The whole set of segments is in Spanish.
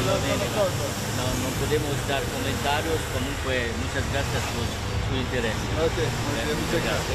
no podemos dar comentarios, comunque muchas gracias por su interés. Muchas gracias.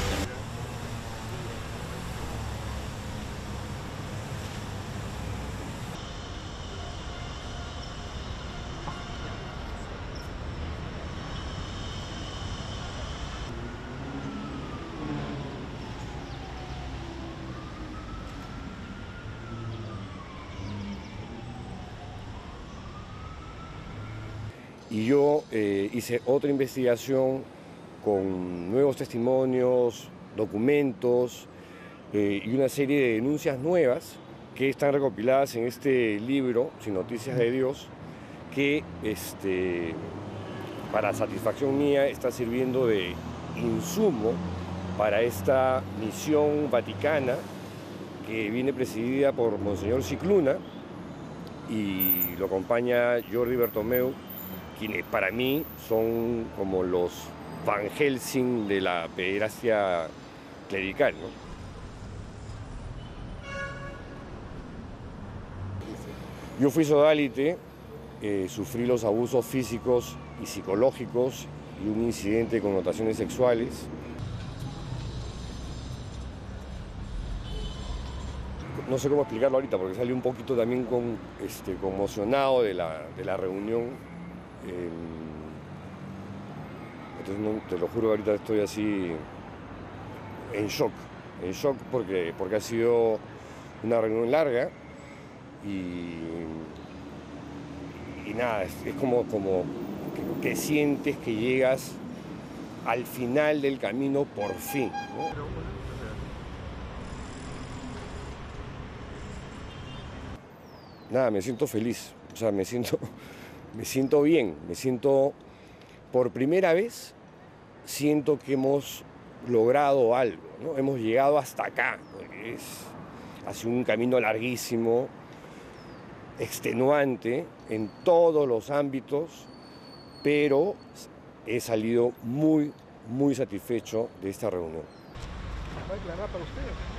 Y yo hice otra investigación con nuevos testimonios, documentos y una serie de denuncias nuevas que están recopiladas en este libro, Sin Noticias de Dios, que para satisfacción mía está sirviendo de insumo para esta misión vaticana que viene presidida por Monseñor Scicluna y lo acompaña Jordi Bertomeu, quienes para mí son como los Van Helsing de la pederastia clerical, ¿no? Yo fui sodalite, sufrí los abusos físicos y psicológicos y un incidente con connotaciones sexuales. No sé cómo explicarlo ahorita porque salí un poquito también conmocionado de la reunión. Entonces te lo juro, ahorita estoy así en shock porque ha sido una reunión larga y nada, es como que sientes que llegas al final del camino por fin, ¿no? Nada, me siento feliz, o sea, me siento bien, por primera vez, siento que hemos logrado algo, ¿no? Hemos llegado hasta acá, porque ha sido un camino larguísimo, extenuante en todos los ámbitos, pero he salido muy satisfecho de esta reunión. ¿Va a declarar para usted?